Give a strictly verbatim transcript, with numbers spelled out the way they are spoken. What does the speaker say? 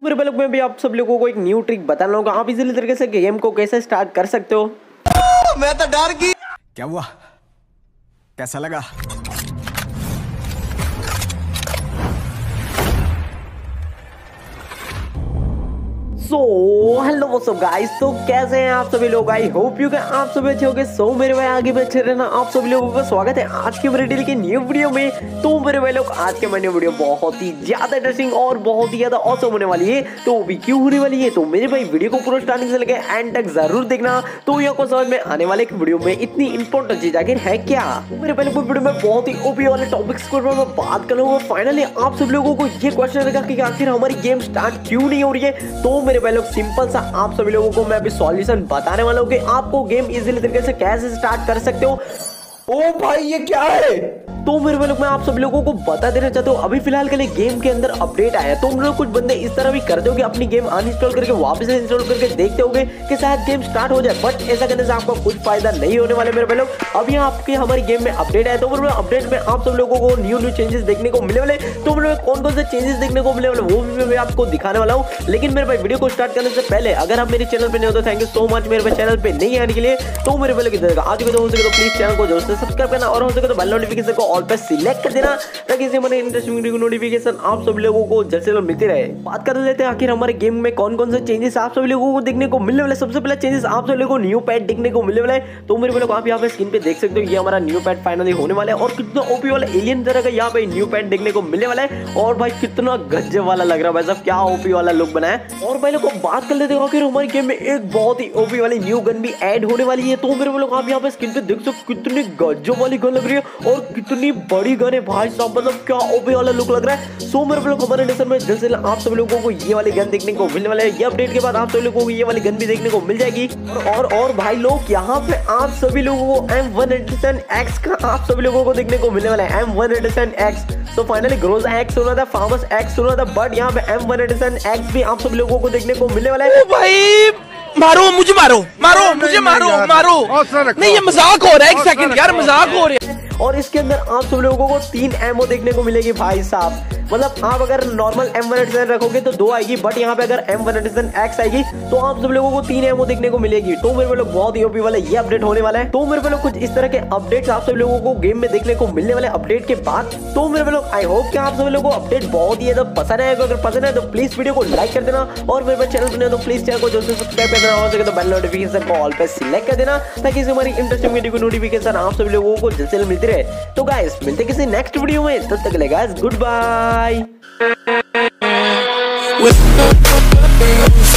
मेरे पहले मैं भी आप सब लोगों को एक न्यू ट्रिक बताना होगा, आप इजीली तरीके से गेम को कैसे स्टार्ट कर सकते हो। मैं तो डर गई। क्या हुआ, कैसा लगा? So hello what's up guys, तो कैसे हैं आप सभी लोग? आई होप यू आप सभी अच्छे होंगे। सो मेरे भाई आगे भी अच्छे रहना। आप सभी लोगों का स्वागत है आज के मेरे डेली के न्यू वीडियो में। तो मेरे भाई लोग आज के मेरे वीडियो बहुत ही ज्यादा इंटरेस्टिंग और बहुत ही ज्यादा ऑसम होने वाली है। तो वो भी क्यों होने वाली है, तो मेरे भाई वीडियो को पूरा स्टार्टिंग से लेकर एंड तक जरूर देखना। तो यहाँ को समझ में आने वाले वीडियो में इतनी इंपॉर्टेंट चीज आखिर है क्या। मेरे पहले वीडियो में बहुत ही ओपी वाले टॉपिक्स को मैं बात करूंगा। फाइनली आप सब लोगों को ये क्वेश्चन रहेगा कि आखिर हमारी गेम स्टार्ट क्यों नहीं हो रही है। तो मेरे भाई लोग सिंपल सा आप सभी लोगों को मैं अभी सॉल्यूशन बताने वाला हूँ कि आपको गेम इजीली तरीके से कैसे स्टार्ट कर सकते हो। ओ भाई ये क्या है? तो मेरे लोग मैं आप सभी लोगों को बता देना चाहता हूँ, अभी फिलहाल के लिए गेम के अंदर अपडेट आया। तो हम लोग कुछ बंदे इस तरह भी करते हो कि अपनी गेम अनइंस्टॉल करके वापस से इंस्टॉल करके देखते होंगे कि शायद गेम स्टार्ट हो जाए, बट ऐसा करने से आपको कुछ फायदा नहीं होने वाले मेरे लोग। अभी आपके हमारी गेम में अपडेट आया, तो मेरे अपडेट में आप सब लोगों को न्यू न्यू चेंजेस देखने को मिले वाले। तो मेरे कौन कौन से चेंजेस देखने को मिले वाले वो भी मैं आपको दिखाने वाला हूँ। लेकिन मेरे भाई वीडियो को स्टार्ट करने से पहले अगर आप मेरे चैनल पर नहीं हो तो थैंक यू सो मच मेरे चैनल पर नहीं आने के लिए। तो मेरे पहले किधर आज हो सके तो प्लीज चैनल को जरूर से सब्सक्राइब करना और हो सके तो बेल नोटिफिकेशन को ऑल पे सिलेक्ट कर देना, ताकि इसे हमारे इंटरेस्टिंग वीडियो की नोटिफिकेशन आप सभी लोगों को जल्द से जल्द मिलती रहे। बात कर लेते हैं आखिर हमारे गेम में कौन कौन से चेंजेस आप सभी लोगों को देखने को मिलने वाले। सबसे पहले चेंजेस आप सभी लोगों को न्यू पैड देखने को मिलने वाला है। तो मेरे लोग आप यहाँ पे स्क्रीन पे देख सकते हो, ये हमारा न्यू पैड फाइनली होने वाला है और कितना ओपी वाला एलियन तरह का यहाँ पे न्यू पैड देखने को मिलने वाला है। और भाई कितना गजब वाला लग रहा है भाई साहब, क्या ओपी वाला लुक बना है। और भाई लोग बात कर लेते हैं आखिर हमारी गेम में एक बहुत ही ओपी वाली न्यू गन भी ऐड होने वाली है। तो मेरे लोग आप यहाँ पे स्क्रीन पे देख सकते हो कितनी गजब वाली गन लग रही है और कितनी बड़ी गन है भाई साहब, मतलब क्या ओपी वाला लुक लग रहा है। सो मेरे लोग हमारे नेशन में जल्द से जल्द आप सभी लोगों को ये वाली गन देखने को मिलने वाला है। ये अपडेट के बाद आप सभी लोगों को ये वाली गन भी देखने को मिल जाएगी। और और भाई लोग यहाँ पे आप सभी लोगों को M one eighty seven X का आप सभी लोगों को देखने को मिलने वाला है। M one eighty seven X तो फाइनली ग्रोज एक्स सुना था, फार्मस एक्स सुना था, बट यहाँ पे M one eighty seven X भी आप सभी लोगों को देखने को मिलने वाला है। भाई मारो मुझे, मारो मारो मुझे, मारो मारो नहीं, ये मजाक हो रहा है। एक सेकंड यार, मजाक हो रहा है। और इसके अंदर आप सब लोगों को तीन एमओ देखने को मिलेगी भाई साहब। मतलब आप अगर normal M one eighty seven रखोगे तो दो आएगी, बट यहाँ पे अगर M one eighty seven X आएगी तो आप सब लोगों को तीन एमओ देखने को मिलेगी। तो मेरे लोग बहुत ही ओपी वाला ये अपडेट होने वाला है। तो मेरे लोग कुछ इस तरह के अपडेट्स आप सब लोगों को गेम में देखने को मिलने वाले अपडेट के बाद। तो मेरे लोग आई होप कि आप सब लोगों को अपडेट बहुत ही ज्यादा पसंद आएगा। अगर पसंद है तो प्लीज वीडियो को लाइक कर देना और मेरे चैनल पर नहीं तो प्लीज चैनल को जल्द से सब्सक्राइब कर देना और सके तो बेल नोटिफिकेशन को ऑल पे सिलेक्ट कर देना, ताकि इसे हमारी इंटरेस्टिंग वीडियो की नोटिफिकेशन आप सभी लोगों को जल्द से जल्द मिलती रहे। तो गाइस मिलते किसी नेक्स्ट वीडियो में, तब तक के लिए गाइस गुड बाय।